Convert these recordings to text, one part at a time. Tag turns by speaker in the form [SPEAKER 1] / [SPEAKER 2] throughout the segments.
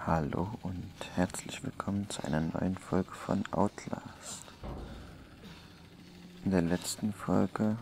[SPEAKER 1] Hallo und herzlich willkommen zu einer neuen Folge von Outlast. In der letzten Folge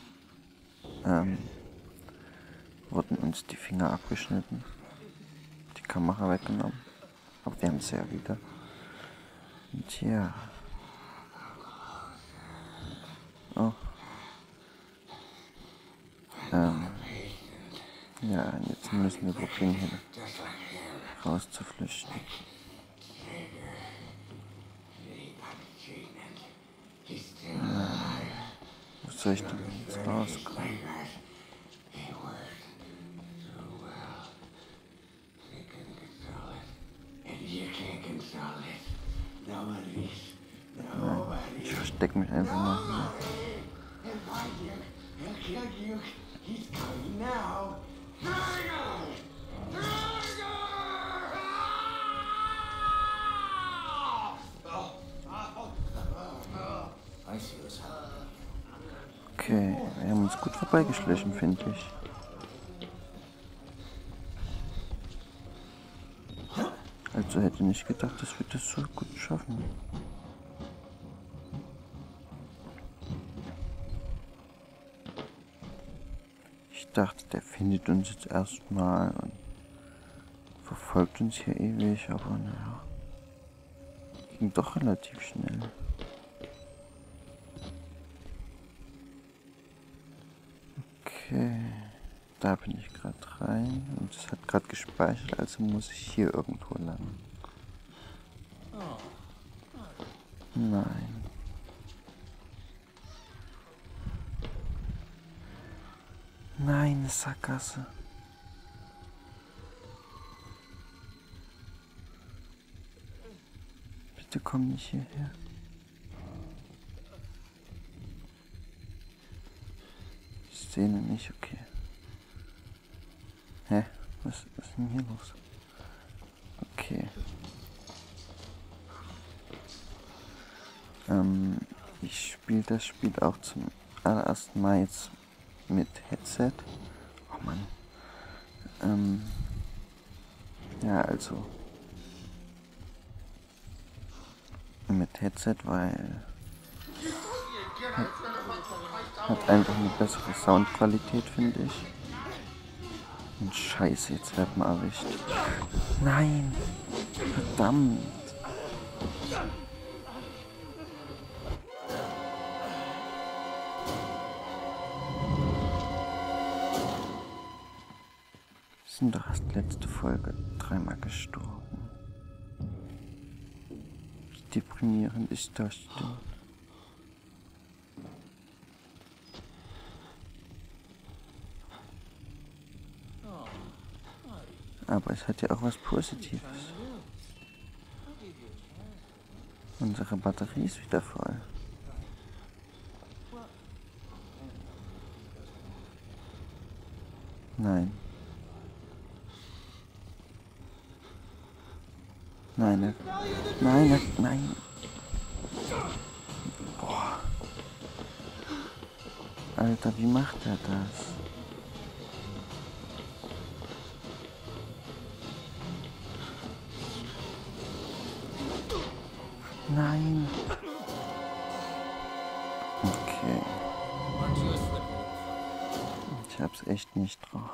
[SPEAKER 1] wurden uns die Finger abgeschnitten, die Kamera weggenommen, aber wir haben es ja wieder. Und ja. Oh. Ja, jetzt müssen wir probieren, hier rauszuflüchten. Wo soll ich denn jetzt rauskommen? Ich verstecke mich einfach mal hier. Okay, wir haben uns gut vorbeigeschlichen, finde ich. Also hätte nicht gedacht, dass wir das so gut schaffen. Ich dachte, der findet uns jetzt erstmal und verfolgt uns hier ewig, aber naja, ging doch relativ schnell. Okay, da bin ich gerade rein und es hat gerade gespeichert, also muss ich hier irgendwo lang. Nein. Nein, eine Sackgasse. Bitte komm nicht hierher. Ich sehe ihn nicht, okay. Hä? Was ist denn hier los? Okay. Ich spiele das Spiel auch zum allerersten Mal jetzt mit Headset. Oh Mann. Ja, also mit Headset, weil hat einfach eine bessere Soundqualität, finde ich. Und scheiße, jetzt wird man erwischt. Nein! Verdammt! Wir sind doch erst letzte Folge 3-mal gestorben. Wie deprimierend ist das denn? Aber es hat ja auch was Positives. Unsere Batterie ist wieder voll. Nein. Nein, nein, nein. Boah. Alter, wie macht er das? Nein. Okay. Ich hab's echt nicht drauf.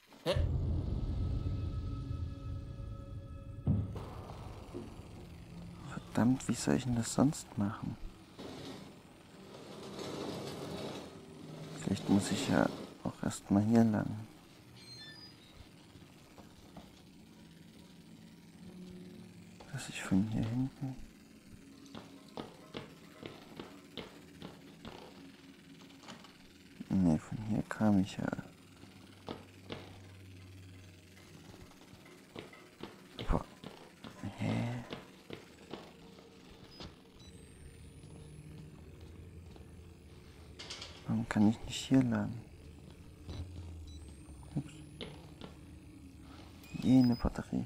[SPEAKER 1] Verdammt, wie soll ich denn das sonst machen? Vielleicht muss ich ja auch erstmal hier lang. Dass ich von hier hinten. Ne, von hier kam ich ja. Boah. Hä? Warum kann ich nicht hier lang? Ups. Jene Batterie.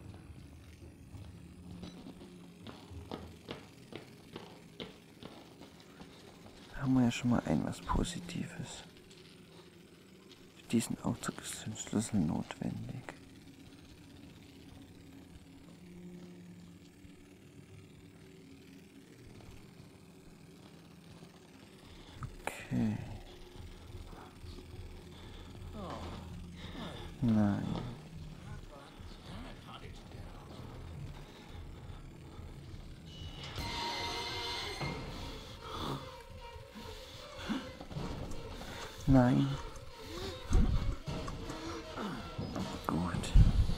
[SPEAKER 1] Da haben wir ja schon mal was Positives. Für diesen Aufzug ist ein Schlüssel notwendig. Nein. Nein. Gut.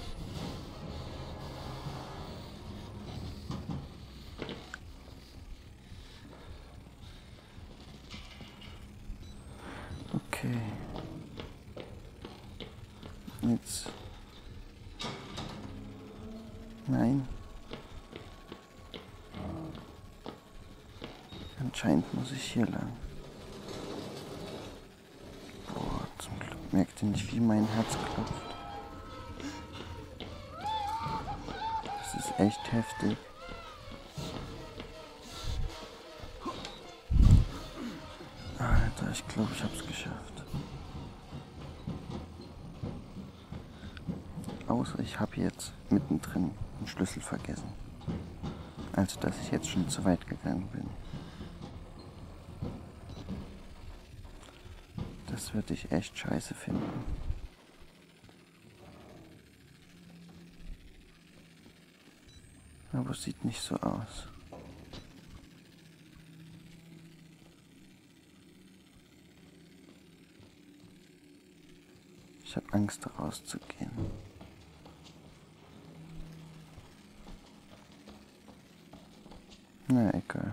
[SPEAKER 1] Okay. Jetzt. Nein. Anscheinend muss ich hier lang. Boah, zum Glück merkt ihr nicht, wie mein Herz klopft. Das ist echt heftig. Alter, ich glaube, ich hab's geschafft. Außer ich habe jetzt mittendrin einen Schlüssel vergessen. Also, dass ich jetzt schon zu weit gegangen bin. Das würde ich echt scheiße finden. Aber es sieht nicht so aus. Ich habe Angst, da rauszugehen. Na, egal.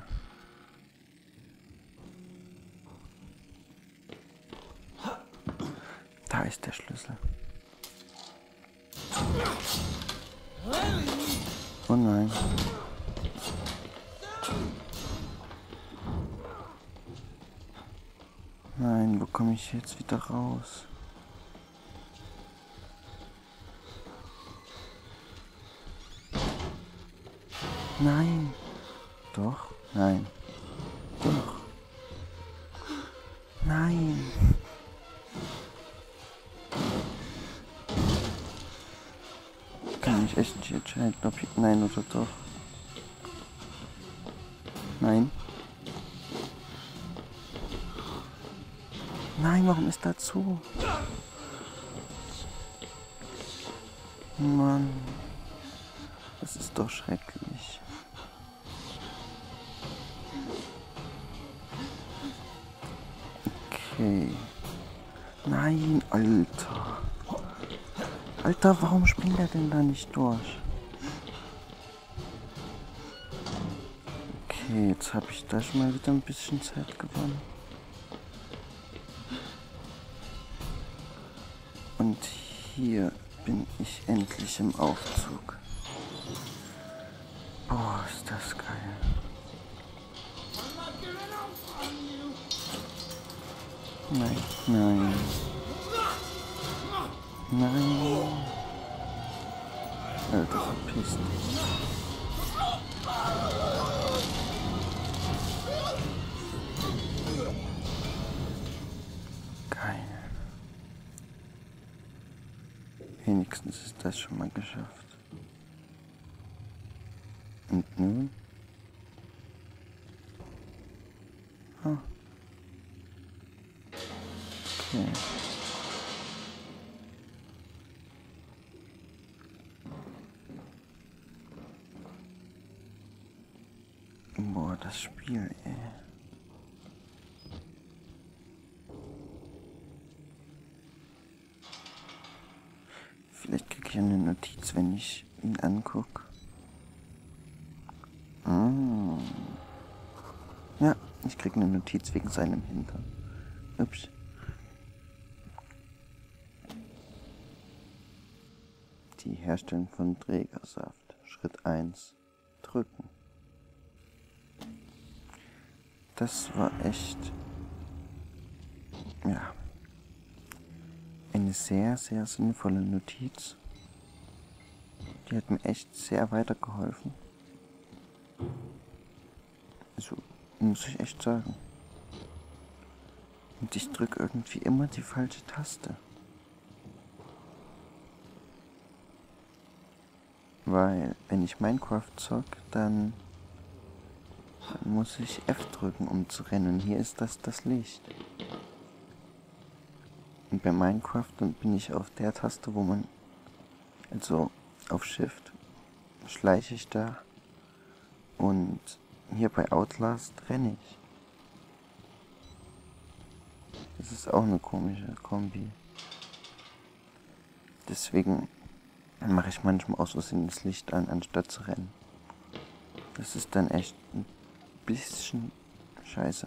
[SPEAKER 1] Da ist der Schlüssel. Oh nein. Nein, wo komme ich jetzt wieder raus? Nein. Doch? Nein. Doch. Nein. Kann mich echt nicht entscheiden, ob ich... Nein oder doch. Nein. Nein, warum ist da zu? Mann. Das ist doch schrecklich. Okay. Nein, Alter. Alter, warum springt er denn da nicht durch? Okay, jetzt habe ich da schon mal wieder ein bisschen Zeit gewonnen. Und hier bin ich endlich im Aufzug. Boah, ist das geil. Nein, nein. Nein. Alter, verpiss dich. Geil. Wenigstens ist das schon mal geschafft. Und nun? Ah. Okay. Boah, das Spiel, ey. Vielleicht kriege ich eine Notiz, wenn ich ihn angucke. Ja, ich kriege eine Notiz wegen seinem Hintern. Ups. Die Herstellung von Trägersaft. Schritt 1. Drücken. Das war echt, ja, eine sehr, sehr sinnvolle Notiz. Die hat mir echt sehr weitergeholfen. Also, muss ich echt sagen. Und ich drücke irgendwie immer die falsche Taste. Weil, wenn ich Minecraft zock, dann muss ich F drücken, um zu rennen. Hier ist das Licht. Und bei Minecraft dann bin ich auf der Taste, wo man, also auf Shift, schleiche ich da. Und hier bei Outlast renne ich. Das ist auch eine komische Kombi. Deswegen mache ich manchmal aus Versehen das Licht an, anstatt zu rennen. Das ist dann echt ein bisschen scheiße.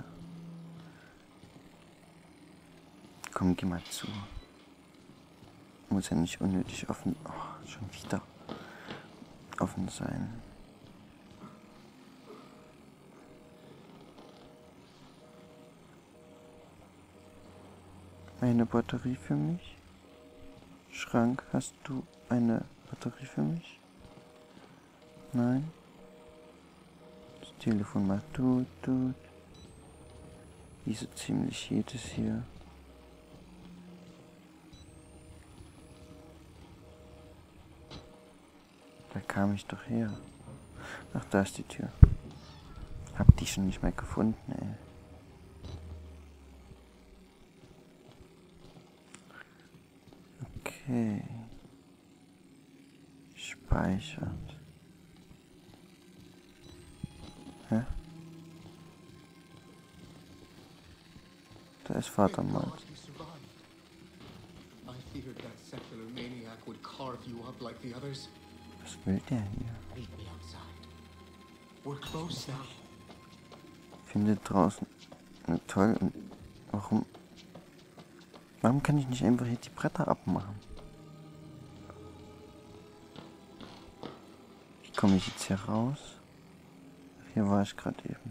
[SPEAKER 1] Komm, geh mal zu. Muss ja nicht unnötig offen. Oh, schon wieder offen sein. Eine Batterie für mich? Schrank, hast du eine Batterie für mich? Nein? Das Telefon macht tut. Wie so ziemlich jedes hier. Da kam ich doch her. Ach, da ist die Tür. Hab die schon nicht mehr gefunden, ey. Okay. Speichert. Hä? Da ist Vater mal. Was will der hier? Findet draußen. Toll. Und warum kann ich nicht einfach hier die Bretter abmachen? Wie komme ich jetzt hier raus? Hier war ich gerade eben.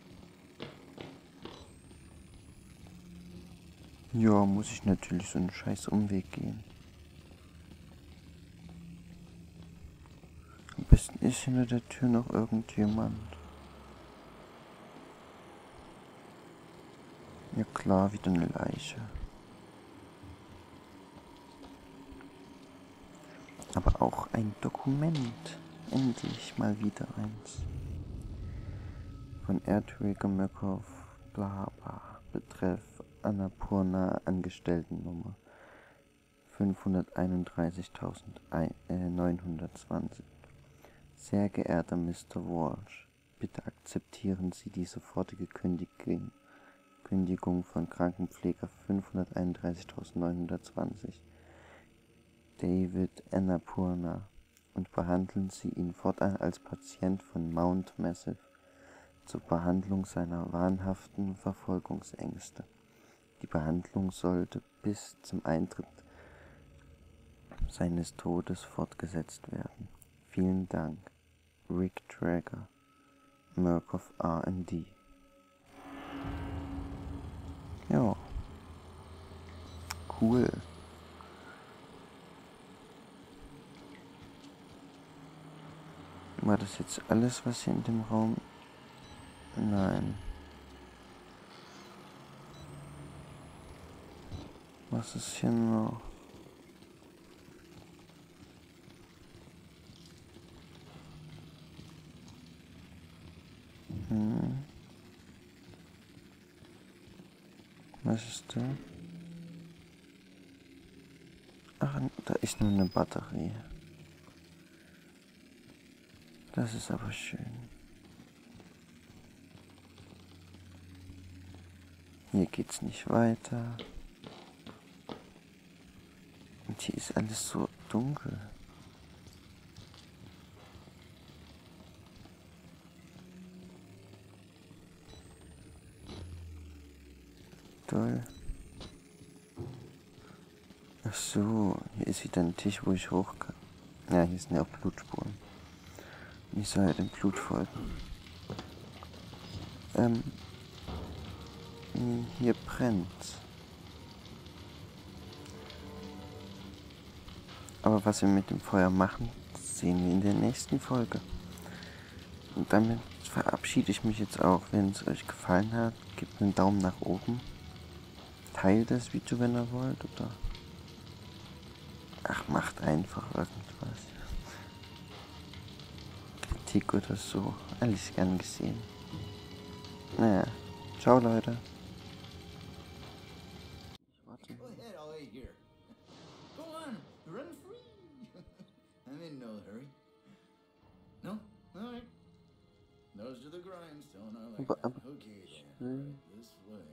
[SPEAKER 1] Ja, muss ich natürlich so einen scheiß Umweg gehen. Am besten ist hinter der Tür noch irgendjemand. Ja klar, wieder eine Leiche. Aber auch ein Dokument. Endlich mal wieder eins. Von Erdwege Murkoff, bla bla. Betreff Annapurna Angestelltennummer 531.920. Sehr geehrter Mr. Walsh, bitte akzeptieren Sie die sofortige Kündigung von Krankenpfleger 531.920. David Annapurna und behandeln Sie ihn fortan als Patient von Mount Massive zur Behandlung seiner wahnhaften Verfolgungsängste. Die Behandlung sollte bis zum Eintritt seines Todes fortgesetzt werden. Vielen Dank. Rick Trager, Murkoff R&D. Ja. Cool. War das jetzt alles, was hier in dem Raum... Nein. Was ist hier noch? Was ist da? Ach, da ist nur eine Batterie. Das ist aber schön. Hier geht's nicht weiter. Und hier ist alles so dunkel. Toll. Ach so, hier ist wieder ein Tisch, wo ich hoch kann. Ja, hier sind ja auch Blutspuren. Ich soll ja dem Blut folgen. Hier brennt's. Aber was wir mit dem Feuer machen, sehen wir in der nächsten Folge. Und damit verabschiede ich mich jetzt auch. Wenn es euch gefallen hat, gebt einen Daumen nach oben. Teilt das Video, wenn ihr wollt, oder... Ach, macht einfach irgendwas. Kritik oder so. Alles gern gesehen. Naja, ciao Leute. Warte.
[SPEAKER 2] in no hurry. No? All right. Those are the grindstones. I like that. Okay, then. Right this way.